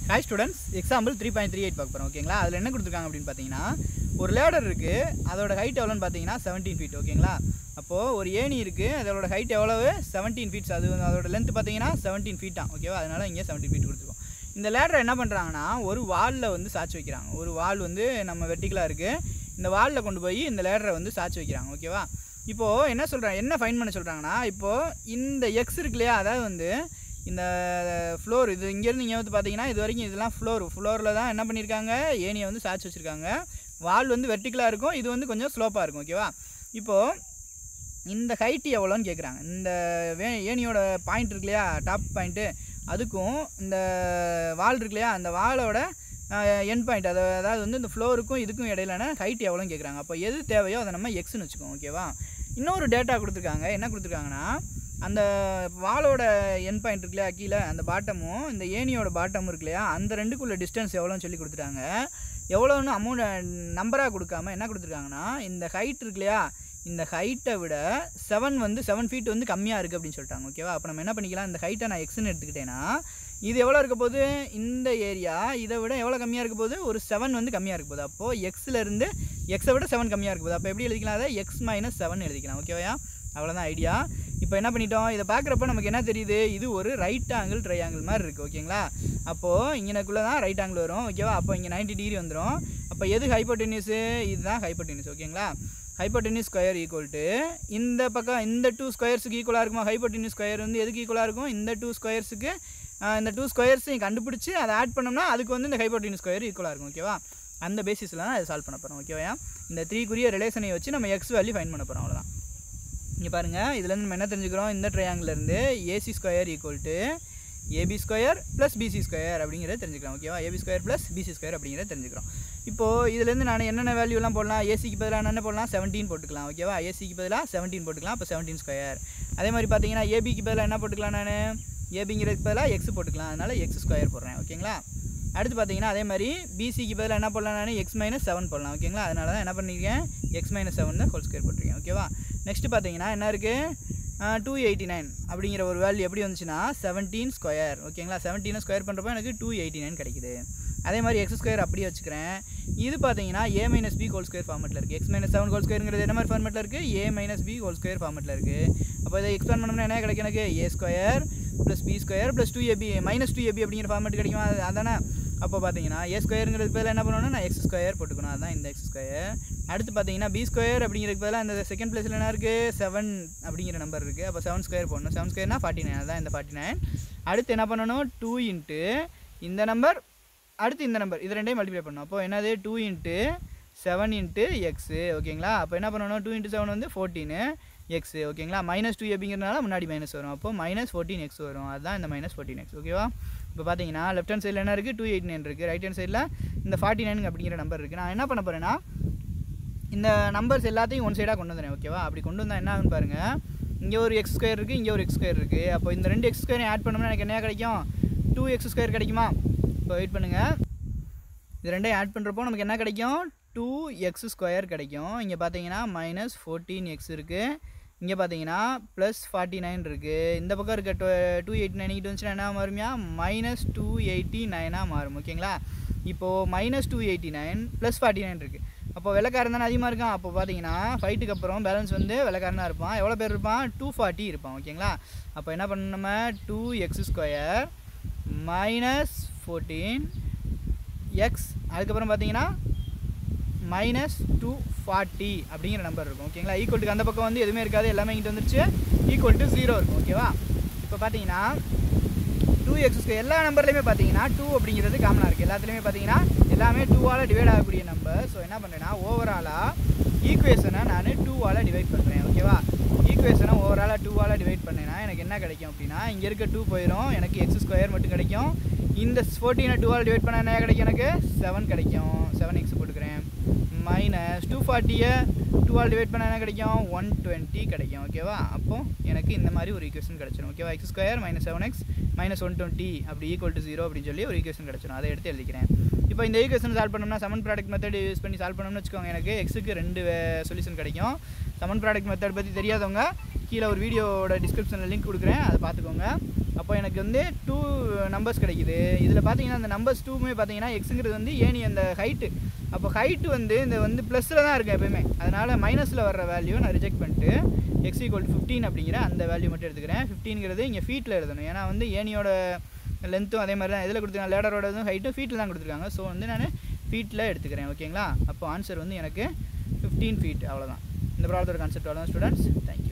Hi students, example 3.38 பார்க்க போறோம் ஓகேங்களா. அதுல என்ன கொடுத்திருக்காங்க அப்படினு பாத்தீங்கன்னா ஒரு லேடர் இருக்கு. அதோட ஹைட் எவ்வளவுன்னு பாத்தீங்கன்னா 17 feet ஓகேங்களா. அப்போ ஒரு ஏணி இருக்கு. அதோட ஹைட் எவ்வளவு 17 feet. அதோட லெந்த் பாத்தீங்கன்னா 17 feet தான் ஓகேவா. அதனால இங்க 17 feet கொடுத்திருக்கோம். இந்த லேடர் என்ன பண்றாங்கன்னா ஒரு வால்ல வந்து சாச்சி வைக்கறாங்க. ஒரு வால் வந்து நம்ம வெர்டிகலா இருக்கு. இந்த வால்ல கொண்டு போய் இந்த லேடரை வந்து சாச்சி வைக்கறாங்க ஓகேவா. இப்போ என்ன சொல்றாங்க என்ன ஃபைண்ட் பண்ண சொல்றாங்கன்னா இப்போ இந்த x இருக்குலையா அதாவது வந்து இந்த ஃப்ளோர் இது இங்க இருந்து இங்க வந்து பாத்தீங்கன்னா இது வரைக்கும் இதெல்லாம் ஃப்ளோர்ல தான் என்ன பண்ணிருக்காங்க ஏணியை வந்து சாச்சி வச்சிருக்காங்க. வால் வந்து வெர்டிகலா இருக்கும். இது வந்து கொஞ்சம் ஸ்லோப்பா இருக்கும் ஓகேவா. இப்போ இந்த ஹைட் எவ்வளவுன்னு கேக்குறாங்க. இந்த ஏணியோட பாயிண்ட் இருக்குலையா டாப் பாயிண்ட் அதுக்கும் இந்த வால் இருக்குலையா அந்த வாலோட எண்ட் பாயிண்ட் அதாவது வந்து இந்த ஃப்ளோருக்கும் இதுக்கும் இடையிலான ஹைட் எவ்வளோன்னு கேக்குறாங்க. அப்போ எது தேவையோ அதை நம்ம எக்ஸ்னு வச்சுக்கோம் ஓகேவா. இன்னொரு டேட்டா கொடுத்துருக்காங்க. என்ன கொடுத்துருக்காங்கன்னா அந்த வாலோட எண்ட் பாயிண்ட் இருக்குல்லையா கீழே அந்த பாட்டமும் இந்த ஏணியோட பாட்டமும் இருக்குல்லையா அந்த ரெண்டுக்குள்ள டிஸ்டன்ஸ் எவ்வளோன்னு சொல்லி கொடுத்துட்டாங்க. எவ்வளோன்னு அமௌண்ட் நம்பராக கொடுக்காம என்ன கொடுத்துருக்காங்கன்னா இந்த ஹைட் இருக்குல்லையா இந்த ஹைட்டை விட 7 ஃபீட் வந்து கம்மியாக இருக்குது அப்படின்னு சொல்லிட்டாங்க ஓகேவா. அப்போ நம்ம என்ன பண்ணிக்கலாம் இந்த ஹைட்டை நான் எக்ஸ்ன்னு எடுத்துக்கிட்டேன்னா இது எவ்வளோ இருக்க போகுது இந்த ஏரியா இதை விட எவ்வளோ கம்மியாக இருக்க போகுது ஒரு 7 வந்து கம்மியாக இருக்க போகுது. அப்போது எக்ஸ்லேருந்து எக்ஸை விட 7 கம்மியாக இருக்க போகுது. அப்போ எப்படி எழுதிக்கலாம் அதை x-7 எழுதிக்கலாம் ஓகேவா. அவ்வளோதான் ஐடியா. இப்போ என்ன பண்ணிட்டோம் இதை பார்க்குறப்ப நமக்கு என்ன தெரியுது இது ஒரு ரைட் ஆங்கிள் ட்ரையாங்கிள் மாதிரி இருக்குது ஓகேங்களா. அப்போது இங்கனக்குள்ளே தான் ரைட் ஆங்கிள் வரும் ஓகேவா. அப்போ இங்கே 90 டிகிரி வந்துடும். அப்போ எது ஹைப்போடென்யூஸு இதுதான் ஹைப்போடென்யூஸ் ஓகேங்களா. ஹைப்போடென்யூஸ் ஸ்கொயர் ஈக்குவல் டு இந்த பக்கம் இந்த 2 ஸ்கொயர்ஸுக்கு ஈக்குவலாக இருக்குமா. ஹைப்போடென்யூஸ் ஸ்கொயர் வந்து எதுக்கு ஈக்குவலாக இருக்கும் இந்த 2 ஸ்கொயர்ஸுக்கு இந்த 2 ஸ்கொயர்ஸையும் கண்டுபிடிச்சி அதை ஆட் பண்ணோம்னா அதுக்கு வந்து இந்த ஹைப்போடென்யூஸ் ஸ்கொயர் ஈக்குவலாக இருக்கும் ஓகேவா. அந்த பேசிஸில் தான் அதை சால்வ் பண்ண போகிறோம் ஓகேவா. இந்த 3 ரிலேஷனை வச்சு நம்ம எக்ஸ் வேல்யூ ஃபைண்ட் பண்ண போகிறோம் அவ்வளோதான். இங்கே பாருங்கள் இதுலேருந்து நம்ம என்ன தெரிஞ்சுக்கிறோம் இந்த ட்ரையாங்கிலேருந்து AC square equal to AB square plus BC square அப்படிங்கிறத தெரிஞ்சுக்கலாம் ஓகேவா. AB square plus BC square அப்படிங்கிறத தெரிஞ்சுக்கிறோம். இப்போது இதுலேருந்து நான் என்னென்ன வேல்யூலாம் போடலாம் ஏசிக்கு பதிலாக என்ன போடலாம் 17 போட்டுக்கலாம் ஓகேவா. ஏசிக்கு பதிலாக 17 போட்டுக்கலாம். அப்போ 17 ஸ்கொயர். அதே மாதிரி பார்த்தீங்கன்னா ஏபிக்கு பதிலாக என்ன போட்டுக்கலாம் நான் ஏபிங்கிறதுக்கு பதிலாக எக்ஸ் போட்டுக்கலாம். அதனால் எக்ஸ் ஸ்கொயர் போடுறேன் ஓகேங்களா. அடுத்து பார்த்தீங்கன்னா அதே மாதிரி பிசிக்கு பதிலாக என்ன போடலாம் நான் x-7 போடலாம் ஓகேங்களா. அதனால தான் என்ன பண்ணியிருக்கேன் x-7 தான் ஹோல் ஸ்கொயர் போட்டிருக்கேன் ஓகேவா. நெக்ஸ்ட்டு பார்த்தீங்கன்னா என்ன இருக்குது 289 அப்படிங்கிற ஒரு வேல்யூ எப்படி வந்துச்சுன்னா 17 ஸ்கொயர் ஓகேங்களா. 17 ஸ்கொயர் பண்ணுறப்போ எனக்கு 289 கிடைக்குது. அதே மாதிரி எக்ஸ் ஸ்கொயர் அப்படியே வச்சுக்கிறேன். இது பார்த்தீங்கன்னா a-b ஹோல் ஸ்கொயர் ஃபார்மெட்டில் இருக்குது. x-7 ஹோல் ஸ்கொயருங்கிறது என்ன மாதிரி ஃபார்மெட்டில் இருக்குது a-b ஹோல் ஸ்கொயர் ஃபார்மெட்டில் இருக்குது. அப்போ இதை எக்ஸ்பேண்ட் பண்ணோம்னா என்ன கிடைக்கும் எனக்கு a square plus b square plus 2ab -2ab அப்படிங்கிற ஃபார்மெட் கிடைக்குமா அதானே. அப்போ பார்த்தீங்கன்னா a ஸ்கொயருங்கிறது பதிலாக என்ன பண்ணணும்னா நான் எக்ஸ் ஸ்கொயர் போட்டுக்கணும். அதுதான் இந்த எக்ஸ் ஸ்கொயர். அடுத்து பார்த்தீங்கன்னா b ஸ்கொயர் அப்படிங்கிறதுக்கு பதிலாக அந்த செகண்ட் பிளேஸில் என்ன இருக்குது 7 அப்படிங்கிற நம்பர் இருக்குது. அப்போ 7 ஸ்கொயர் போடணும். 7 ஸ்கொயர்னா 49 அதுதான் இந்த 49. அடுத்து என்ன பண்ணணும் 2 இன்ட்டு இந்த நம்பர் அடுத்து இந்த நம்பர் இது ரெண்டையும் மல்டிப்ளை பண்ணணும். அப்போ என்னது 2 இன்ட்டு 7 இன்ட்டு எக்ஸு ஓகேங்களா. அப்போ என்ன பண்ணணும் 2 இன்ட்டு 7 வந்து 14 எக்ஸு ஓகேங்களா. -2 அப்படிங்கிறதுனால முன்னாடி மைனஸ் வரும். அப்போ -14 எக்ஸ் வரும். அதுதான் இந்த -14 எக்ஸ் ஓகேவா. இப்போ பார்த்தீங்கன்னா லெஃப்ட் ஹேண்ட் சைடில் என்ன இருக்குது 289 இருக்குது. ரைட் ஹேண்ட் சைடில் இந்த 49 அப்படிங்கிற நம்பர் இருக்குது. நான் என்ன பண்ண போகிறேன்னா இந்த நம்பர்ஸ் எல்லாத்தையும் ஒன் சைடாக கொண்டு வந்துடுறேன் ஓகேவா. அப்படி கொண்டு வந்தால் என்ன ஆகுன்னு பாருங்கள் இங்கே ஒரு எக்ஸ் ஸ்கொயர் இருக்குது இங்கே ஒரு எக்ஸ் ஸ்கொயர் இருக்குது. அப்போ இந்த 2 எக்ஸ் ஸ்கொயரையும் ஆட் பண்ணோம்னா எனக்கு என்ன கிடைக்கும் 2x ஸ்கொயர் கிடைக்குமா. இப்போ வெயிட் பண்ணுங்கள் இது ரெண்டையும் ஆட் பண்ணுறப்போ நமக்கு என்ன கிடைக்கும் 2x ஸ்கொயர் கிடைக்கும். இங்கே பார்த்தீங்கன்னா -14x இருக்குது. இங்கே பார்த்தீங்கன்னா +49 இருக்குது. இந்த பக்கம் இருக்க 289 கிட்ட வந்துச்சுன்னா என்ன மாறுமையா -289 மாறும் ஓகேங்களா. இப்போது -289 +49 இருக்குது. அப்போ வெள்ளைக்காரன் தானே அதிகமாக இருக்கான். அப்போ பார்த்தீங்கன்னா ஃபைட்டுக்கு அப்புறம் பேலன்ஸ் வந்து வெள்ளைக்காரனாக இருப்பான். எவ்வளோ பேர் இருப்பான் 240 இருப்பான் ஓகேங்களா. அப்போ என்ன பண்ணணும் நம்ம 2x ஸ்கொயர் -14x அதுக்கப்புறம் பார்த்தீங்கன்னா -240 அப்படிங்கிற நம்பர் இருக்கும் ஓகேங்களா. ஈக்குவல்ட்டுக்கு அந்த பக்கம் வந்து எதுவுமே இருக்காது எல்லாமே இங்கிட்ட வந்துருச்சு ஈக்குவல் டு 0 இருக்கும் ஓகேவா. இப்போ பார்த்தீங்கன்னா 2x ஸ்கொயர் எல்லா நம்பர்லையுமே பார்த்தீங்கன்னா 2 அப்படிங்கிறது காமனாக இருக்குது. எல்லாத்துலேயுமே பார்த்தீங்கன்னா எல்லாமே 2ஆல் டிவைட் ஆகக்கூடிய நம்பர். ஸோ என்ன பண்ணுறேன்னா ஓவராலாக ஈக்குவேஷனை நான் 2ஆல் டிவைட் பண்ணுறேன் ஓகேவா. ஈக்குவேஷனை ஓவராலாக 2ஆல் டிவைட் பண்ணேன்னா எனக்கு என்ன கிடைக்கும் அப்படின்னா இங்கே இருக்க 2 போயிடும் எனக்கு எக்ஸ் ஸ்கொயர் மட்டும் கிடைக்கும். இந்த 14 2ஆல் டிவைட் பண்ணால் என்ன கிடைக்கும் எனக்கு 7 கிடைக்கும். 7x போட்டுக்கிறேன். -240 2ஆல் டிவைட் பண்ணால் என்ன கிடைக்கும் 120 கிடைக்கும் ஓகேவா. அப்போது எனக்கு இந்த மாதிரி ஒரு ஈக்குவேஷன் கிடச்சிடும் ஓகேவா. x ஸ்கொயர் -7x -120 அப்படி ஈக்குவல் டு 0 அப்படின்னு சொல்லி ஒரு ஈக்குவேஷன் கிடச்சிடும். அதை எடுத்து எழுதிக்கிறேன். இப்போ இந்த ஈக்குவேஷன் சால்வ் பண்ணோம்னா சமன் ப்ராடக்ட் மெத்தட் யூஸ் பண்ணி சால்வ் பண்ணோம்னு வச்சுக்கோங்க எனக்கு எக்ஸுக்கு 2 சொல்யூஷன் கிடைக்கும். சமன் ப்ராடக்ட் மெத்தட் பற்றி தெரியாதவங்க கீழே ஒரு வீடியோவோட டிஸ்கிரிப்ஷனில் லிங்க் கொடுக்குறேன் அதை பார்த்துக்கோங்க. அப்போ எனக்கு வந்து 2 நம்பர்ஸ் கிடைக்குது. இதில் பார்த்தீங்கன்னா அந்த நம்பர்ஸ் 2மே பார்த்தீங்கன்னா எக்ஸுங்கிறது வந்து ஏணி அந்த ஹைட்டு. அப்போ ஹைட்டு வந்து இந்த வந்து ப்ளஸில் தான் இருக்குது எப்பயுமே. அதனால் மைனஸில் வர்ற வேல்யூ நான் ரிஜெக்ட் பண்ணிட்டு x = 15 அப்படிங்கிற அந்த வேல்யூ மட்டும் எடுத்துக்கிறேன். 15ங்கிறது இங்கே ஃபீட்டில் எழுதணும். ஏன்னா வந்து ஏணியோட லென்த்தும் அதே மாதிரி தான் இதில் கொடுத்துருக்காங்க. லேடரோட இதுவும் ஹைட்டும் ஃபீட்டில் தான் கொடுத்துருக்காங்க. ஸோ வந்து நான் ஃபீட்டில் எடுத்துக்கிறேன். ஓகேங்களா? அப்போ ஆன்சர் வந்து எனக்கு 15 ஃபீட். அவ்வளோதான். இந்த ப்ராப்ளத்தோட கான்செப்ட் அவ்வளோதான் ஸ்டூடெண்ட்ஸ். தேங்க்யூ.